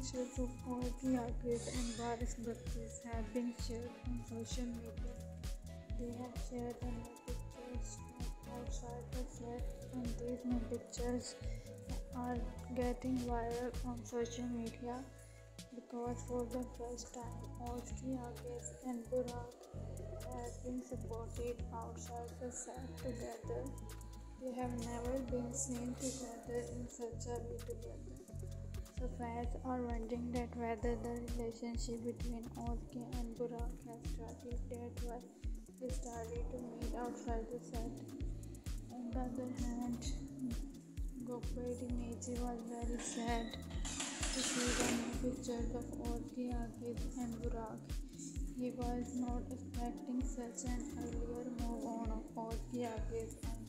pictures of Audrey Arquette and Baris Bhaktis have been shared on social media. They have shared the new pictures from outside the set, and these new pictures are getting viral on social media because for the first time, Audrey Arquette and Burak have been spotted outside the set together. They have never been seen together in such a way together. So fans are wondering that whether the relationship between Ozki and Burak has started. That's why they started to meet outside the set. On the other hand, Gopedi Meiji was very sad to see the new pictures of Ozki, Akid and Burak. He was not expecting such an earlier move on of Ozki, Akid and